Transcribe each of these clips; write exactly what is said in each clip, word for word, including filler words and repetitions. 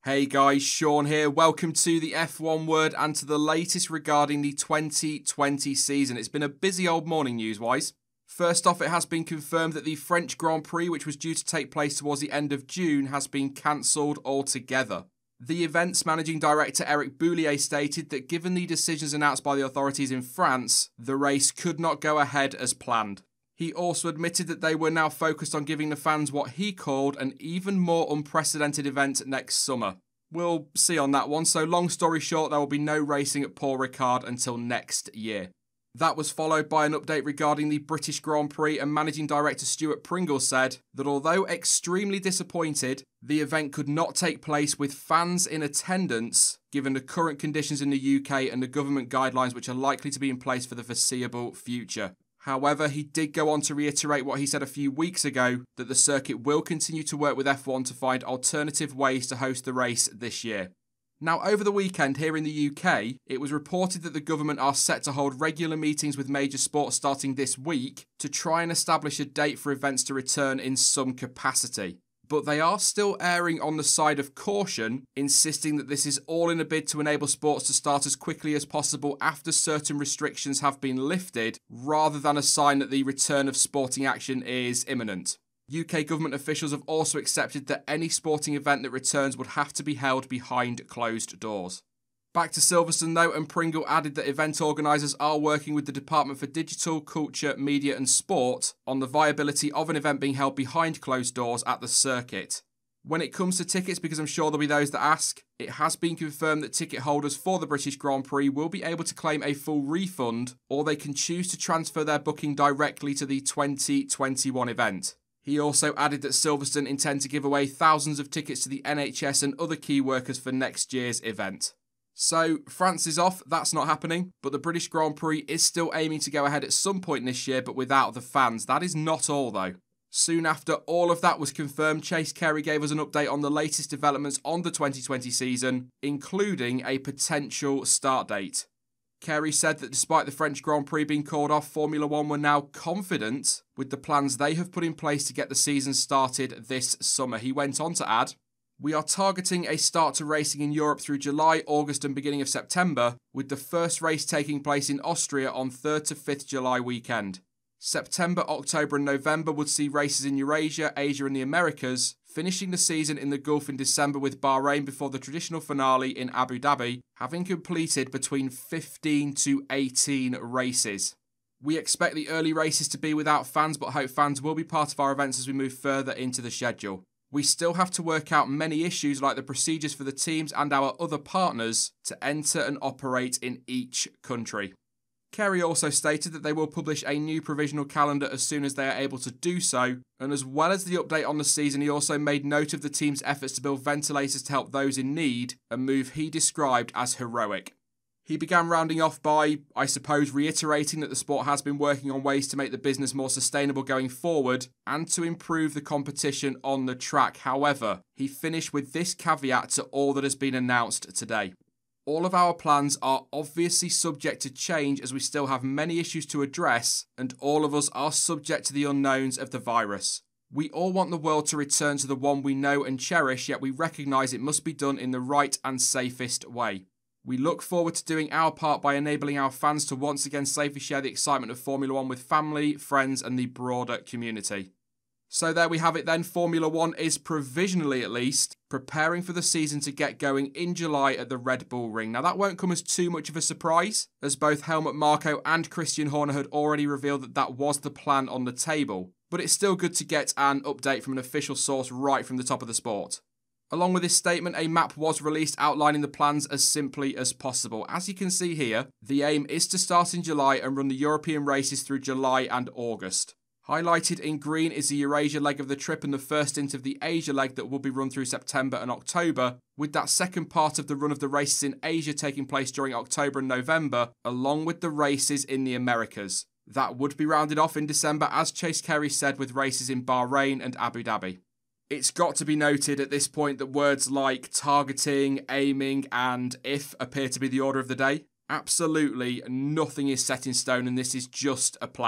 Hey guys, Sean here. Welcome to the F one Word and to the latest regarding the twenty twenty season. It's been a busy old morning news-wise. First off, it has been confirmed that the French Grand Prix, which was due to take place towards the end of June, has been cancelled altogether. The event's managing director Eric Boulier stated that given the decisions announced by the authorities in France, the race could not go ahead as planned. He also admitted that they were now focused on giving the fans what he called an even more unprecedented event next summer. We'll see on that one, so long story short, there will be no racing at Paul Ricard until next year. That was followed by an update regarding the British Grand Prix, and Managing Director Stuart Pringle said that although extremely disappointed, the event could not take place with fans in attendance given the current conditions in the U K and the government guidelines which are likely to be in place for the foreseeable future. However, he did go on to reiterate what he said a few weeks ago, that the circuit will continue to work with F one to find alternative ways to host the race this year. Now, over the weekend here in the U K, it was reported that the government are set to hold regular meetings with major sports starting this week to try and establish a date for events to return in some capacity. But they are still erring on the side of caution, insisting that this is all in a bid to enable sports to start as quickly as possible after certain restrictions have been lifted, rather than a sign that the return of sporting action is imminent. U K government officials have also accepted that any sporting event that returns would have to be held behind closed doors. Back to Silverstone though, and Pringle added that event organisers are working with the Department for Digital, Culture, Media and Sport on the viability of an event being held behind closed doors at the circuit. When it comes to tickets, because I'm sure there'll be those that ask, it has been confirmed that ticket holders for the British Grand Prix will be able to claim a full refund, or they can choose to transfer their booking directly to the twenty twenty-one event. He also added that Silverstone intend to give away thousands of tickets to the N H S and other key workers for next year's event. So, France is off, that's not happening, but the British Grand Prix is still aiming to go ahead at some point this year, but without the fans. That is not all though. Soon after all of that was confirmed, Chase Carey gave us an update on the latest developments on the twenty twenty season, including a potential start date. Carey said that despite the French Grand Prix being called off, Formula One were now confident with the plans they have put in place to get the season started this summer. He went on to add, "We are targeting a start to racing in Europe through July, August and beginning of September, with the first race taking place in Austria on third to fifth July weekend. September, October and November would see races in Eurasia, Asia and the Americas, finishing the season in the Gulf in December with Bahrain before the traditional finale in Abu Dhabi, having completed between fifteen to eighteen races. We expect the early races to be without fans, but hope fans will be part of our events as we move further into the schedule. We still have to work out many issues like the procedures for the teams and our other partners to enter and operate in each country." Carey also stated that they will publish a new provisional calendar as soon as they are able to do so, and as well as the update on the season, he also made note of the team's efforts to build ventilators to help those in need, a move he described as heroic. He began rounding off by, I suppose, reiterating that the sport has been working on ways to make the business more sustainable going forward and to improve the competition on the track. However, he finished with this caveat to all that has been announced today. "All of our plans are obviously subject to change as we still have many issues to address, and all of us are subject to the unknowns of the virus. We all want the world to return to the one we know and cherish, yet we recognise it must be done in the right and safest way. We look forward to doing our part by enabling our fans to once again safely share the excitement of Formula One with family, friends and the broader community." So there we have it then. Formula One is provisionally, at least, preparing for the season to get going in July at the Red Bull Ring. Now that won't come as too much of a surprise, as both Helmut Marko and Christian Horner had already revealed that that was the plan on the table. But it's still good to get an update from an official source right from the top of the sport. Along with this statement, a map was released outlining the plans as simply as possible. As you can see here, the aim is to start in July and run the European races through July and August. Highlighted in green is the Eurasia leg of the trip and the first stint of the Asia leg that will be run through September and October, with that second part of the run of the races in Asia taking place during October and November, along with the races in the Americas. That would be rounded off in December, as Chase Carey said, with races in Bahrain and Abu Dhabi. It's got to be noted at this point that words like targeting, aiming and if appear to be the order of the day. Absolutely nothing is set in stone and this is just a plan.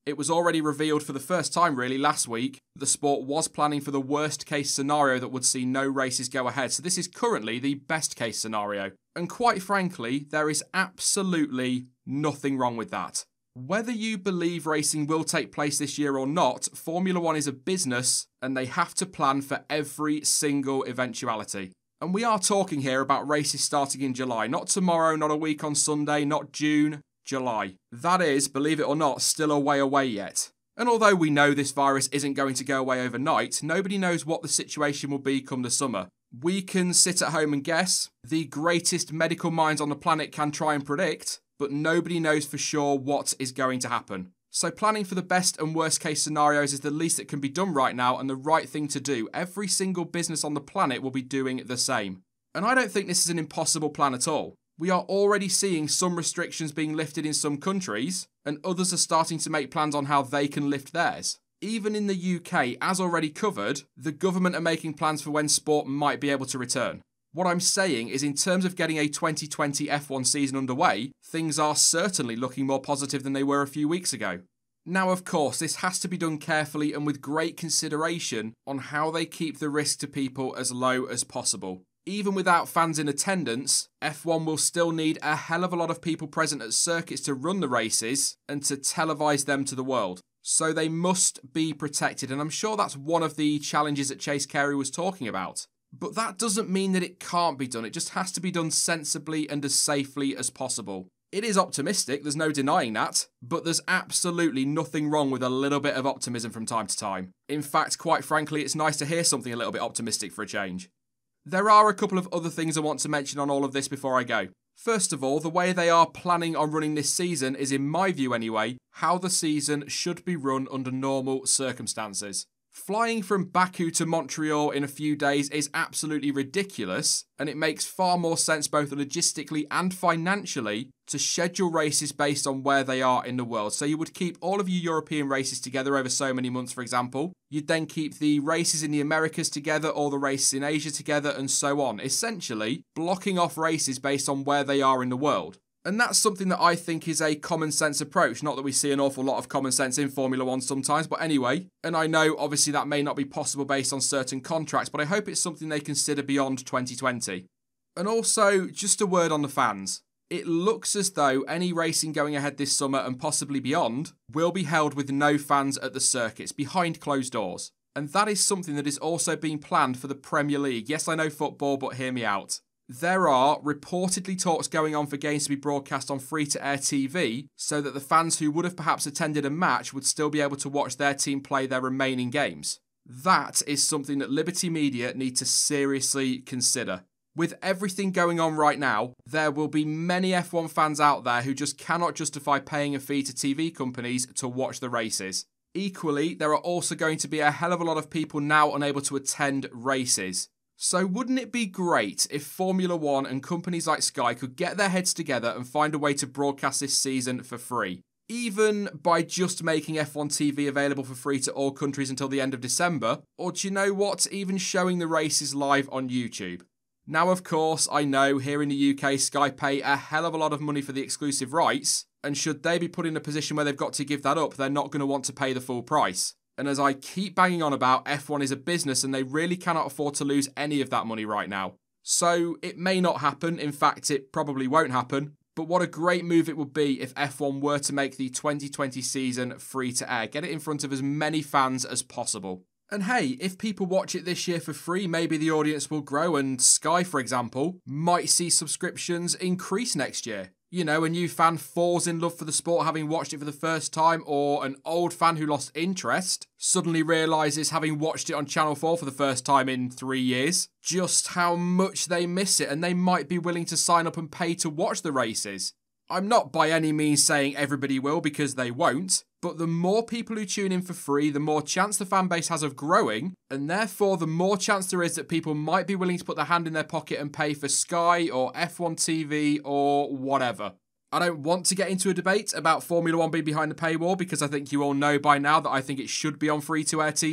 It was already revealed for the first time really last week that the sport was planning for the worst case scenario that would see no races go ahead. So this is currently the best case scenario. And quite frankly, there is absolutely nothing wrong with that. Whether you believe racing will take place this year or not, Formula One is a business and they have to plan for every single eventuality. And we are talking here about races starting in July, not tomorrow, not a week on Sunday, not June, July. That is, believe it or not, still a way away yet. And although we know this virus isn't going to go away overnight, nobody knows what the situation will be come the summer. We can sit at home and guess, the greatest medical minds on the planet can try and predict, but nobody knows for sure what is going to happen. So planning for the best and worst case scenarios is the least that can be done right now and the right thing to do. Every single business on the planet will be doing the same. And I don't think this is an impossible plan at all. We are already seeing some restrictions being lifted in some countries, and others are starting to make plans on how they can lift theirs. Even in the U K, as already covered, the government are making plans for when sport might be able to return. What I'm saying is in terms of getting a twenty twenty F one season underway, things are certainly looking more positive than they were a few weeks ago. Now, of course, this has to be done carefully and with great consideration on how they keep the risk to people as low as possible. Even without fans in attendance, F one will still need a hell of a lot of people present at circuits to run the races and to televise them to the world. So they must be protected, and I'm sure that's one of the challenges that Chase Carey was talking about. But that doesn't mean that it can't be done. It just has to be done sensibly and as safely as possible. It is optimistic, there's no denying that, but there's absolutely nothing wrong with a little bit of optimism from time to time. In fact, quite frankly, it's nice to hear something a little bit optimistic for a change. There are a couple of other things I want to mention on all of this before I go. First of all, the way they are planning on running this season is, in my view anyway, how the season should be run under normal circumstances. Flying from Baku to Montreal in a few days is absolutely ridiculous, and it makes far more sense both logistically and financially to schedule races based on where they are in the world. So you would keep all of your European races together over so many months, for example. You'd then keep the races in the Americas together, or the races in Asia together, and so on. Essentially, blocking off races based on where they are in the world. And that's something that I think is a common sense approach. Not that we see an awful lot of common sense in Formula One sometimes, but anyway. And I know obviously that may not be possible based on certain contracts, but I hope it's something they consider beyond twenty twenty. And also, just a word on the fans. It looks as though any racing going ahead this summer and possibly beyond will be held with no fans at the circuits, behind closed doors. And that is something that is also being planned for the Premier League. Yes, I know football, but hear me out. There are reportedly talks going on for games to be broadcast on free-to-air T V so that the fans who would have perhaps attended a match would still be able to watch their team play their remaining games. That is something that Liberty Media need to seriously consider. With everything going on right now, there will be many F one fans out there who just cannot justify paying a fee to T V companies to watch the races. Equally, there are also going to be a hell of a lot of people now unable to attend races. So wouldn't it be great if Formula One and companies like Sky could get their heads together and find a way to broadcast this season for free? Even by just making F one T V available for free to all countries until the end of December, or do you know what, even showing the races live on YouTube. Now, of course, I know here in the U K, Sky pay a hell of a lot of money for the exclusive rights, and should they be put in a position where they've got to give that up, they're not going to want to pay the full price. And as I keep banging on about, F one is a business and they really cannot afford to lose any of that money right now. So it may not happen, in fact it probably won't happen, but what a great move it would be if F one were to make the twenty twenty season free to air. Get it in front of as many fans as possible. And hey, if people watch it this year for free, maybe the audience will grow and Sky, for example, might see subscriptions increase next year. You know, a new fan falls in love for the sport having watched it for the first time, or an old fan who lost interest suddenly realises, having watched it on Channel four for the first time in three years, just how much they miss it, and they might be willing to sign up and pay to watch the races. I'm not by any means saying everybody will, because they won't, but the more people who tune in for free, the more chance the fan base has of growing, and therefore the more chance there is that people might be willing to put their hand in their pocket and pay for Sky or F one T V or whatever. I don't want to get into a debate about Formula One being behind the paywall, because I think you all know by now that I think it should be on free-to-air T V.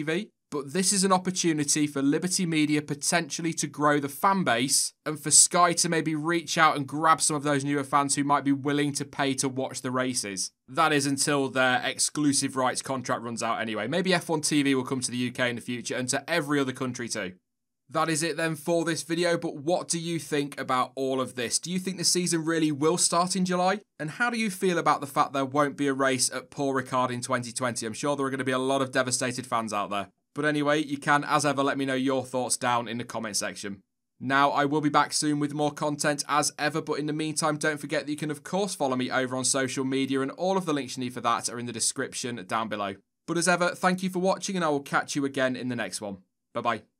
But this is an opportunity for Liberty Media potentially to grow the fan base and for Sky to maybe reach out and grab some of those newer fans who might be willing to pay to watch the races. That is until their exclusive rights contract runs out anyway. Maybe F one T V will come to the U K in the future and to every other country too. That is it then for this video, but what do you think about all of this? Do you think the season really will start in July? And how do you feel about the fact there won't be a race at Paul Ricard in twenty twenty? I'm sure there are going to be a lot of devastated fans out there. But anyway, you can, as ever, let me know your thoughts down in the comment section. Now, I will be back soon with more content as ever, but in the meantime, don't forget that you can, of course, follow me over on social media, and all of the links you need for that are in the description down below. But as ever, thank you for watching, and I will catch you again in the next one. Bye-bye.